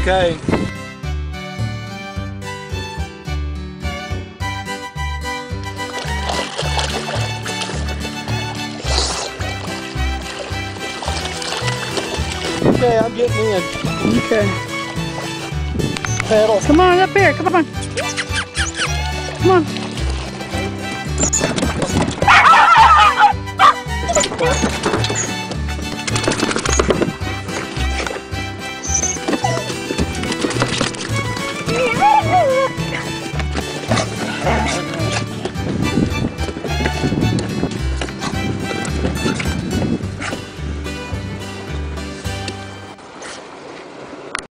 Okay. Okay, I'm getting in. Okay. Pedal. Come on up here. Come on. Come on.